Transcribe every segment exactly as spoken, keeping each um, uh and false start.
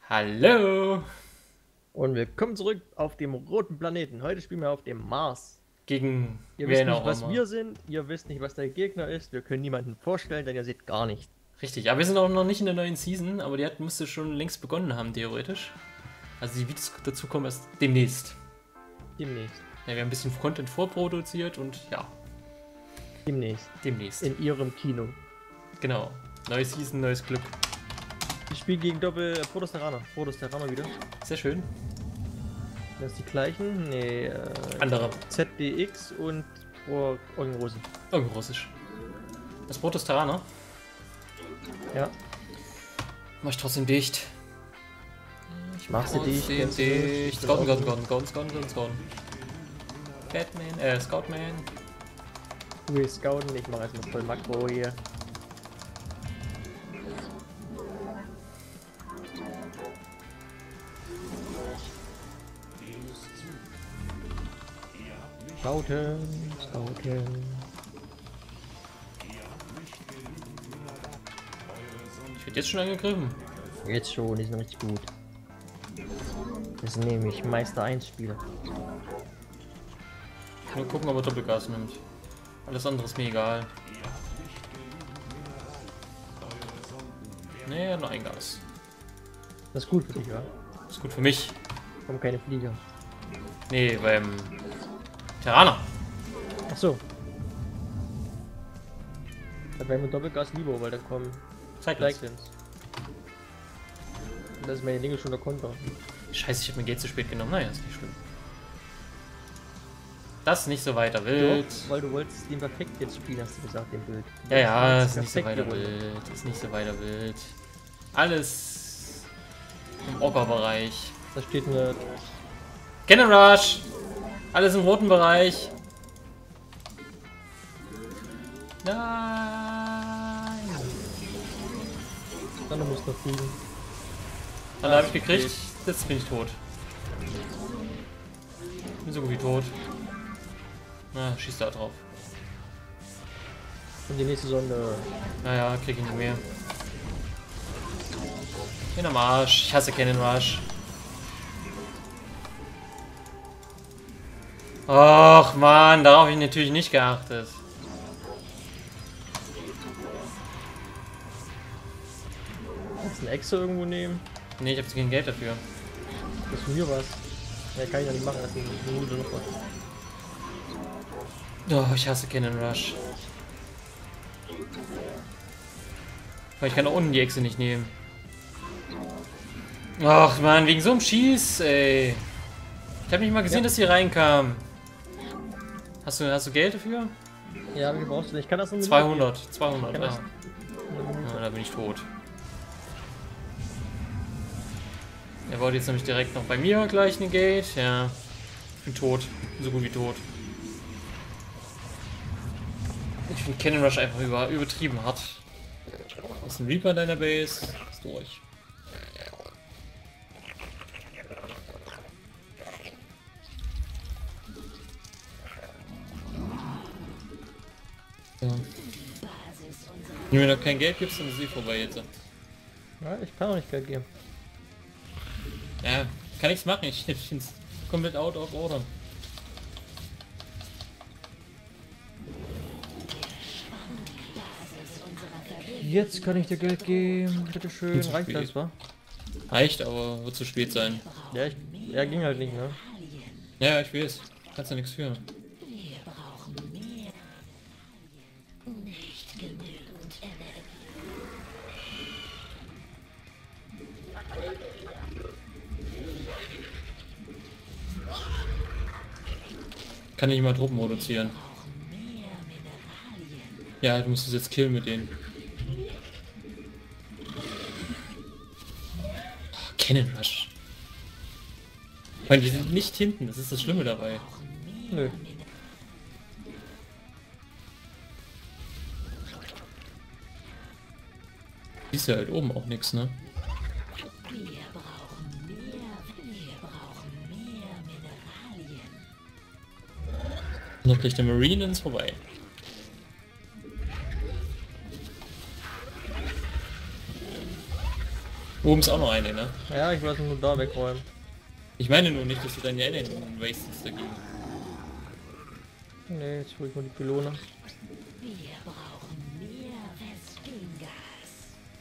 Hallo! Und willkommen zurück auf dem roten Planeten. Heute spielen wir auf dem Mars. Gegen Ihr wisst wen nicht, auch was immer. wir sind. Ihr wisst nicht, was der Gegner ist. Wir können niemanden vorstellen, denn ihr seht gar nicht. Richtig, aber wir sind auch noch nicht in der neuen Season, aber die hat, müsste schon längst begonnen haben, theoretisch. Also die Videos dazu kommen erst demnächst. Demnächst. Ja, wir haben ein bisschen Content vorproduziert und ja, Demnächst. demnächst. In ihrem Kino. Genau. Neue Season, neues Glück. Ich spiele gegen Doppel äh, Protoss Terraner. Protoss Terraner wieder. Sehr schön. Das sind die gleichen. Nee, äh, Andere. Z D X und Pro Eugenrose. Irgendwo russisch. Das Brot ist Terraner. Ja. Mach ich trotzdem dicht. Ich Machst du dicht, trotzdem kennst du nicht? dicht. Gone, gone, gone, gone, gone, gone, gone. Batman, äh, Scoutman. Du willst scouten, ich mache erstmal voll Makro hier. Scouten, scouten. Ich werde jetzt schon angegriffen. Jetzt schon, die sind richtig gut. Das sind nämlich Meister eins Spieler. Nur gucken, ob er Doppelgas nimmt. Alles andere ist mir egal. Nee, nur ein Gas. Das ist gut für dich, ja? Ist gut für mich. Kommen keine Flieger. Nee, beim Terraner. Ach so. Da wäre mit Doppelgas lieber, weil da kommen Cyclones. Cyclones. Und das ist meine Dinge schon der Konter. Scheiße, ich habe mein Geld zu spät genommen. Naja, ist nicht schlimm. Das ist nicht so weiter wild. Doch, weil du wolltest den perfekt jetzt spielen, hast du gesagt, den Bild. Ja, ja, Das ist nicht so perfekte weiter Runde. wild. Ist nicht so weiter wild. Alles im Ogger-Bereich. Da steht eine. Cannon Rush! Alles im roten Bereich. Nein! Dann muss noch fliegen. Dann habe ich gekriegt. Jetzt bin ich tot. Bin so gut wie tot. Na, schießt da drauf. Und die nächste Sonde. Naja, krieg ich nicht mehr. In am Arsch. Ich hasse Cannon Rush. Och man, darauf habe ich natürlich nicht geachtet. Kannst du einen Exo irgendwo nehmen? Nee, ich habe jetzt kein Geld dafür. Das ist von mir was. Ja, kann ich ja nicht machen, das ist eine gute Nummer. Oh, ich hasse Cannon Rush. Weil ich kann auch unten die Echse nicht nehmen. Ach man, wegen so einem Schieß, ey. Ich habe nicht mal gesehen, Ja. dass sie reinkam. Hast du, hast du Geld dafür? Ja, wie brauchst du denn? Ich kann das nur mit zweihundert. zweihundert, Kann ah. das- Ja, da bin ich tot. Er wollte jetzt nämlich direkt noch bei mir gleich eine Gate. Ja, ich bin tot. So gut wie tot. Ich finde Cannon Rush einfach über, übertrieben hart. Ist ein Reaper in deiner Base? Ist durch. Ja. Wenn du mir noch kein Geld gibst, dann ist eh vorbei jetzt. Ja, ich kann auch nicht Geld geben. Ja, kann nichts machen. Ich bin komplett out of order. Jetzt kann ich dir Geld geben. Bitteschön. Zu Reicht spät. das, wa? Reicht, aber wird zu spät sein. Ja, ich, er ging halt nicht, ne? Ja, ich weiß. Kannst ja nichts für. Kann nicht mal Truppen produzieren. Ja, du musst es jetzt killen mit denen. Oh, Cannon Rush. Weil die sind nicht hinten, das ist das Schlimme dabei. Nö. Siehst du halt oben auch nichts, ne? Noch kriegt der Marine ins vorbei. Oben ist auch noch eine, ne? Ja, ich wollte nur da wegräumen. Ich meine nur nicht, dass du deine Ellen wastest dagegen. Nee, jetzt hol ich nur die Pylone. Wir brauchen mehr Vespingas.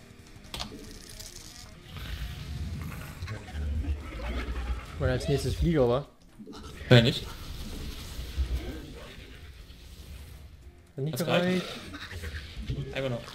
Und als nächstes Flieger, wa? Ja, nicht? Hat nicht Was gereicht. Einfach noch.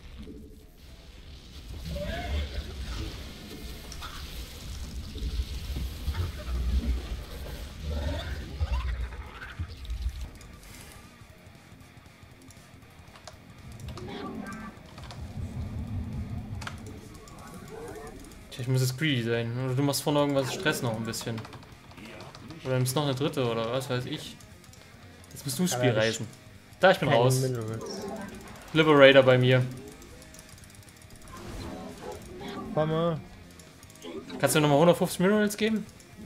Ich muss jetzt greedy sein. Oder du machst vorne irgendwas Stress noch ein bisschen. Oder nimmst noch eine dritte oder was weiß ich. Jetzt musst du das Spiel Aber ich- reisen. Da, ich bin Keine raus. Minerals. Liberator bei mir. Komme. Kannst du mir nochmal hundertfünfzig Minerals geben?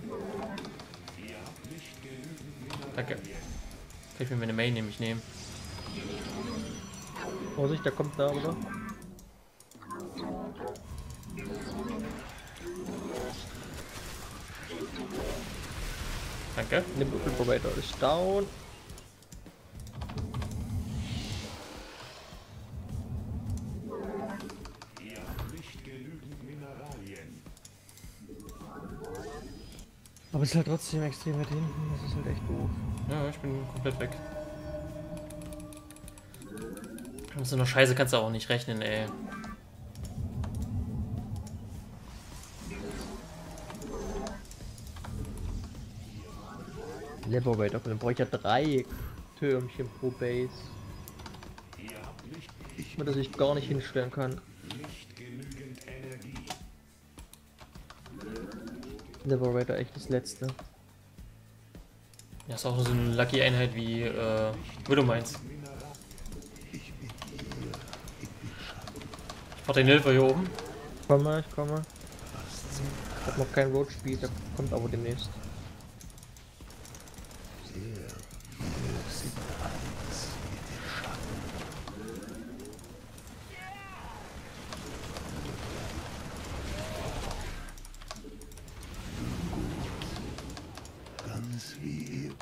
Danke. Kann ich mir meine Main nämlich nehmen. Vorsicht, der kommt da, oder? Danke. Liberator ist down. Aber es ist halt trotzdem extrem weit hinten, das ist halt echt doof. Ja, ich bin komplett weg. Mit so einer Scheiße kannst du auch nicht rechnen, ey. Liberator, dann brauche ich ja drei Türmchen pro Base. Weil das ich gar nicht hinstellen kann. Liberator echt das letzte. Ja, ist auch so eine lucky Einheit wie, äh, wie du meinst. Ich brauch den Hilfe hier oben. Ich komme, ich komme. Ich hab noch kein Road Speed, der kommt aber demnächst. Ganz wie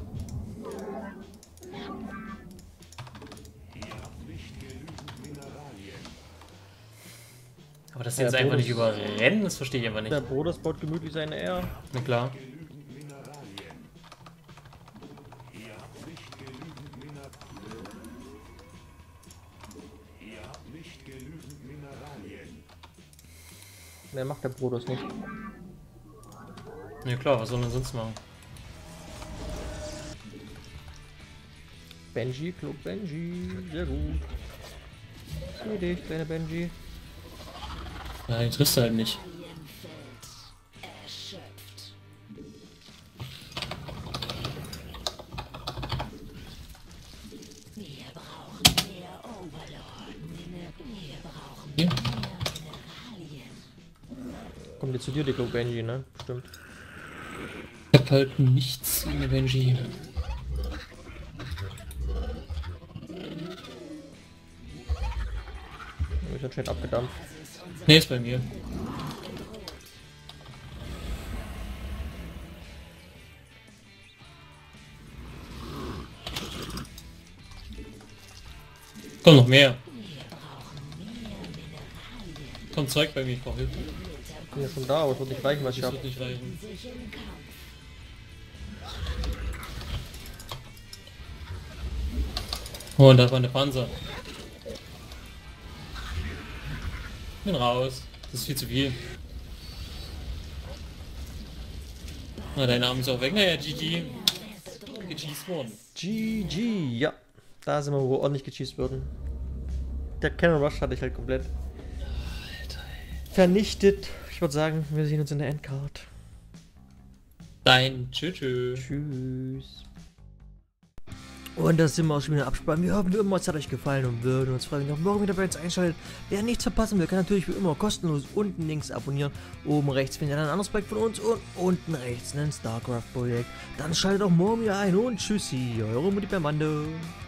Aber dass sie Ja, jetzt einfach Bonus. nicht überrennen, das verstehe ich einfach nicht. Der Bruder baut gemütlich seine R. Na klar. Mehr macht der Bruder nicht. Na klar, was soll man sonst machen? Benji, Club Benji, sehr gut. Seh dich, kleiner Benji. Ja, den triffst du halt nicht. Erschöpft. Wir brauchen mehr Overlord. Wir brauchen Hier. mehr Mineralien. Kommt jetzt zu dir, die Club Benji, ne? Stimmt. Ich hab halt nichts in der Benji. Ist anscheinend abgedampft. Ne, ist bei mir. Kommt noch mehr. Kommt Zeug bei mir, ich brauch Hilfe. Ich bin ja schon da, aber es wird nicht reichen, was ich Das hab. wird nicht reichen. Sich im Kampf. Oh, und da war eine Panzer. Bin raus. Das ist viel zu viel. Na, dein Name ist auch weg. Naja, G G. Gecheased worden. G G, ja. Da sind wir, wo ordentlich gecheased würden. Der Cannon Rush hatte ich halt komplett vernichtet. Ich würde sagen, wir sehen uns in der Endcard. Dein Tschüss. Tschüss. Und das sind wir auch schon wieder abspannen. Wir hoffen wie immer, es hat euch gefallen und würden uns freuen, wenn ihr auch morgen wieder bei uns einschaltet. Wer nichts verpassen will, kann natürlich wie immer kostenlos unten links abonnieren. Oben rechts findet ihr dann ein anderes Projekt von uns und unten rechts ein StarCraft-Projekt. Dann schaltet auch morgen wieder ein und tschüssi, eure Mutti Permando.